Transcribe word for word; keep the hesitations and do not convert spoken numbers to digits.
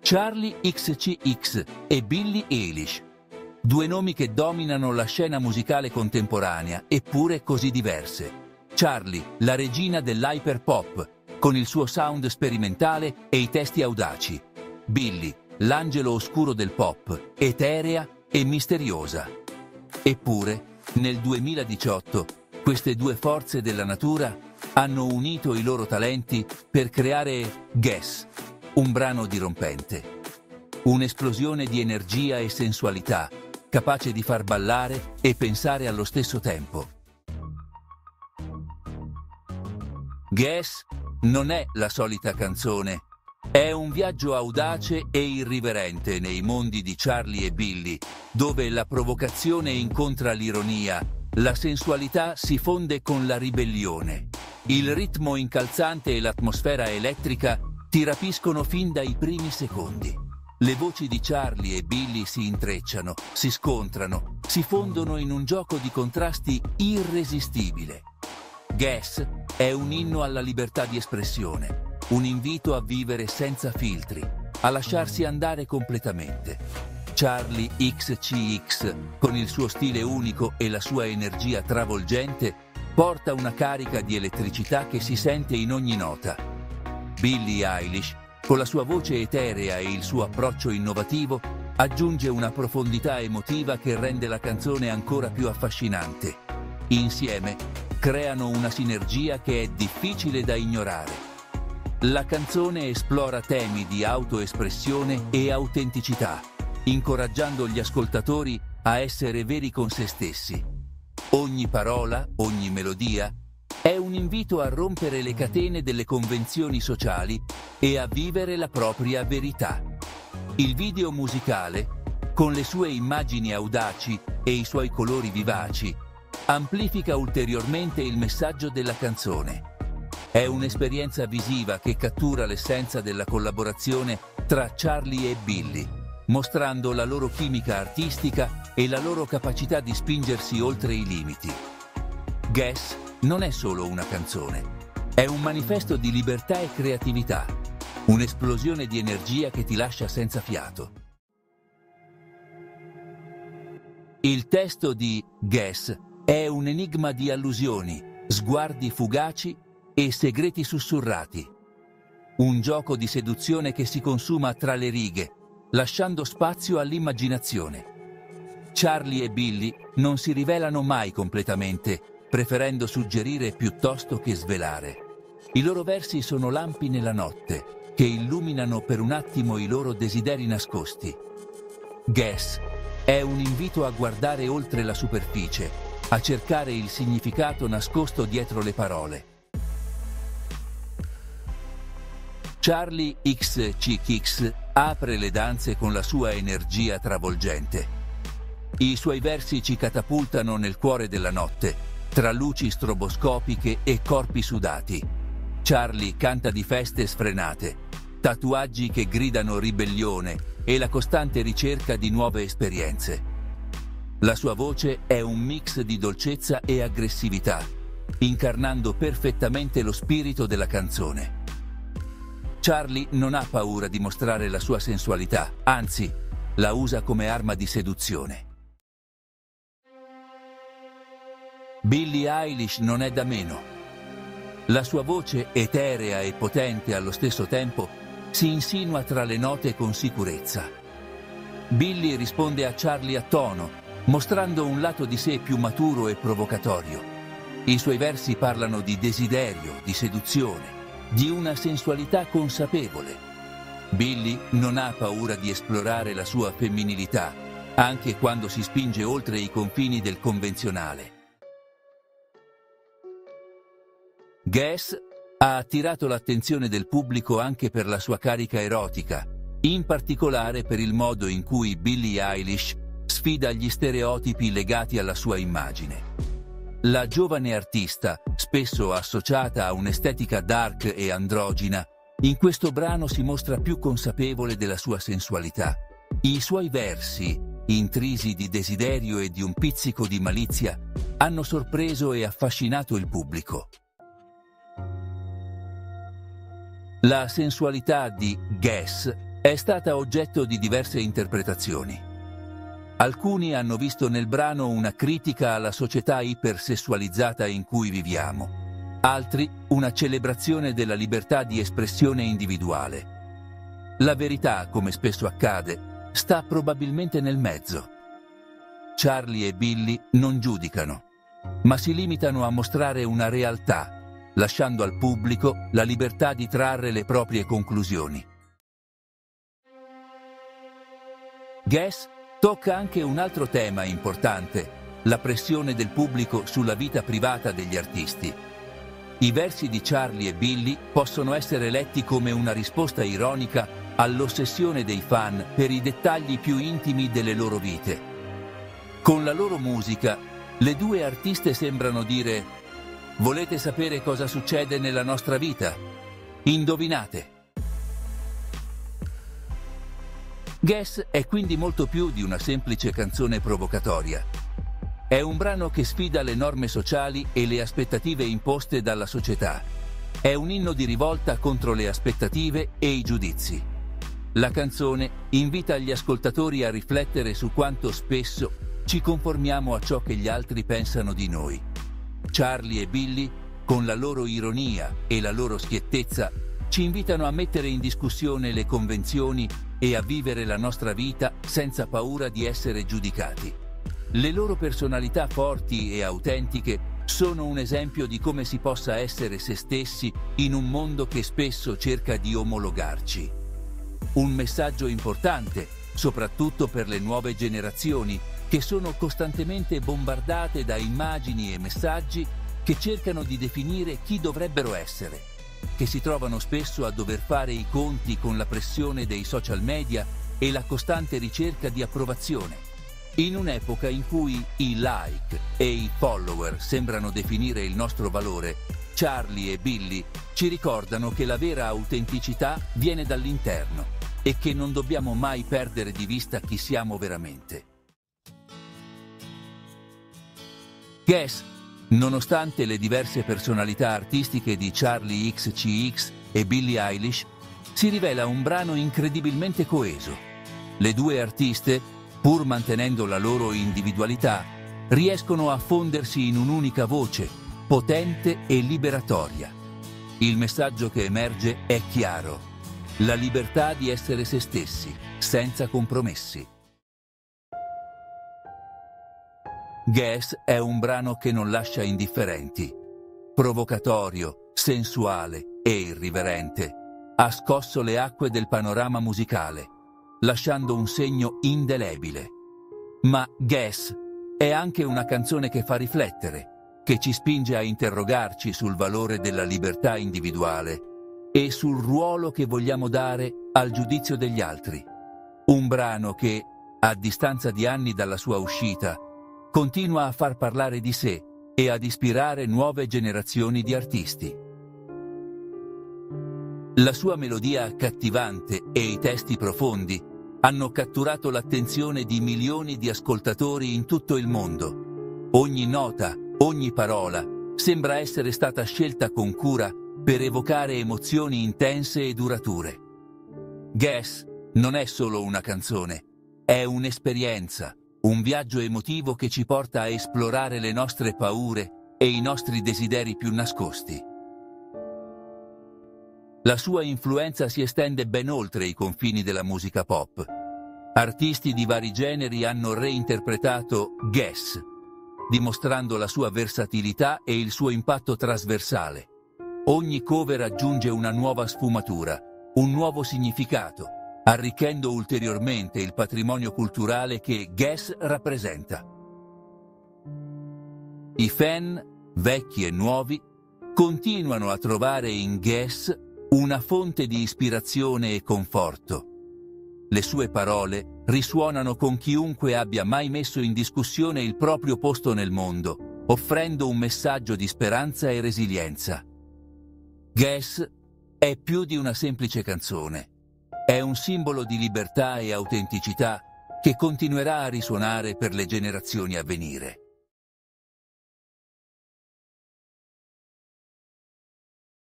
Charli X C X e Billie Eilish. Due nomi che dominano la scena musicale contemporanea, eppure così diverse. Charli, la regina dell'hyperpop, con il suo sound sperimentale e i testi audaci. Billie, l'angelo oscuro del pop, eterea e misteriosa. Eppure, nel duemiladiciotto, queste due forze della natura hanno unito i loro talenti per creare Guess, un brano dirompente. Un'esplosione di energia e sensualità, capace di far ballare e pensare allo stesso tempo. Guess non è la solita canzone, è un viaggio audace e irriverente nei mondi di Charli e Billie, dove la provocazione incontra l'ironia, la sensualità si fonde con la ribellione. Il ritmo incalzante e l'atmosfera elettrica ti rapiscono fin dai primi secondi. Le voci di Charli e Billie si intrecciano, si scontrano, si fondono in un gioco di contrasti irresistibile. Guess è un inno alla libertà di espressione, un invito a vivere senza filtri, a lasciarsi andare completamente. Charli X C X, con il suo stile unico e la sua energia travolgente, porta una carica di elettricità che si sente in ogni nota. Billie Eilish, con la sua voce eterea e il suo approccio innovativo, aggiunge una profondità emotiva che rende la canzone ancora più affascinante. Insieme creano una sinergia che è difficile da ignorare. La canzone esplora temi di autoespressione e autenticità, incoraggiando gli ascoltatori a essere veri con se stessi. Ogni parola, ogni melodia è un invito a rompere le catene delle convenzioni sociali e a vivere la propria verità. Il video musicale, con le sue immagini audaci e i suoi colori vivaci, amplifica ulteriormente il messaggio della canzone. È un'esperienza visiva che cattura l'essenza della collaborazione tra Charli e Billie, mostrando la loro chimica artistica e la loro capacità di spingersi oltre i limiti. Guess non è solo una canzone, è un manifesto di libertà e creatività, un'esplosione di energia che ti lascia senza fiato. Il testo di Guess è un enigma di allusioni, sguardi fugaci e segreti sussurrati. Un gioco di seduzione che si consuma tra le righe, lasciando spazio all'immaginazione. Charli e Billie non si rivelano mai completamente, preferendo suggerire piuttosto che svelare. I loro versi sono lampi nella notte, che illuminano per un attimo i loro desideri nascosti. Guess è un invito a guardare oltre la superficie, a cercare il significato nascosto dietro le parole. Charli X C X apre le danze con la sua energia travolgente. I suoi versi ci catapultano nel cuore della notte, tra luci stroboscopiche e corpi sudati. Charli canta di feste sfrenate, tatuaggi che gridano ribellione e la costante ricerca di nuove esperienze. La sua voce è un mix di dolcezza e aggressività, incarnando perfettamente lo spirito della canzone. Charli non ha paura di mostrare la sua sensualità, anzi, la usa come arma di seduzione. Billie Eilish non è da meno. La sua voce, eterea e potente allo stesso tempo, si insinua tra le note con sicurezza. Billie risponde a Charli a tono, mostrando un lato di sé più maturo e provocatorio. I suoi versi parlano di desiderio, di seduzione, di una sensualità consapevole. Billie non ha paura di esplorare la sua femminilità, anche quando si spinge oltre i confini del convenzionale. Guess ha attirato l'attenzione del pubblico anche per la sua carica erotica, in particolare per il modo in cui Billie Eilish sfida gli stereotipi legati alla sua immagine. La giovane artista, spesso associata a un'estetica dark e androgina, in questo brano si mostra più consapevole della sua sensualità. I suoi versi, intrisi di desiderio e di un pizzico di malizia, hanno sorpreso e affascinato il pubblico. La sensualità di Guess è stata oggetto di diverse interpretazioni. Alcuni hanno visto nel brano una critica alla società ipersessualizzata in cui viviamo, altri una celebrazione della libertà di espressione individuale. La verità, come spesso accade, sta probabilmente nel mezzo. Charlie e Billy non giudicano, ma si limitano a mostrare una realtà, lasciando al pubblico la libertà di trarre le proprie conclusioni. Guess tocca anche un altro tema importante, la pressione del pubblico sulla vita privata degli artisti. I versi di Charlie e Billy possono essere letti come una risposta ironica all'ossessione dei fan per i dettagli più intimi delle loro vite. Con la loro musica, le due artiste sembrano dire: volete sapere cosa succede nella nostra vita? Indovinate! Guess è quindi molto più di una semplice canzone provocatoria. È un brano che sfida le norme sociali e le aspettative imposte dalla società. È un inno di rivolta contro le aspettative e i giudizi. La canzone invita gli ascoltatori a riflettere su quanto spesso ci conformiamo a ciò che gli altri pensano di noi. Charlie e Billy, con la loro ironia e la loro schiettezza, ci invitano a mettere in discussione le convenzioni e a vivere la nostra vita senza paura di essere giudicati. Le loro personalità forti e autentiche sono un esempio di come si possa essere se stessi in un mondo che spesso cerca di omologarci. Un messaggio importante, soprattutto per le nuove generazioni, che sono costantemente bombardate da immagini e messaggi che cercano di definire chi dovrebbero essere, che si trovano spesso a dover fare i conti con la pressione dei social media e la costante ricerca di approvazione. In un'epoca in cui i like e i follower sembrano definire il nostro valore, Charlie e Billy ci ricordano che la vera autenticità viene dall'interno e che non dobbiamo mai perdere di vista chi siamo veramente. Guess, nonostante le diverse personalità artistiche di Charlie X C X e Billie Eilish, si rivela un brano incredibilmente coeso. Le due artiste, pur mantenendo la loro individualità, riescono a fondersi in un'unica voce, potente e liberatoria. Il messaggio che emerge è chiaro: la libertà di essere se stessi, senza compromessi. Guess è un brano che non lascia indifferenti. Provocatorio, sensuale e irriverente, ha scosso le acque del panorama musicale, lasciando un segno indelebile. Ma Guess è anche una canzone che fa riflettere, che ci spinge a interrogarci sul valore della libertà individuale e sul ruolo che vogliamo dare al giudizio degli altri. Un brano che, a distanza di anni dalla sua uscita, continua a far parlare di sé e ad ispirare nuove generazioni di artisti. La sua melodia accattivante e i testi profondi hanno catturato l'attenzione di milioni di ascoltatori in tutto il mondo. Ogni nota, ogni parola sembra essere stata scelta con cura per evocare emozioni intense e durature. Guess non è solo una canzone, è un'esperienza, un viaggio emotivo che ci porta a esplorare le nostre paure e i nostri desideri più nascosti. La sua influenza si estende ben oltre i confini della musica pop. Artisti di vari generi hanno reinterpretato Guess, dimostrando la sua versatilità e il suo impatto trasversale. Ogni cover aggiunge una nuova sfumatura, un nuovo significato, arricchendo ulteriormente il patrimonio culturale che Guess rappresenta. I fan, vecchi e nuovi, continuano a trovare in Guess una fonte di ispirazione e conforto. Le sue parole risuonano con chiunque abbia mai messo in discussione il proprio posto nel mondo, offrendo un messaggio di speranza e resilienza. Guess è più di una semplice canzone. È un simbolo di libertà e autenticità che continuerà a risuonare per le generazioni a venire.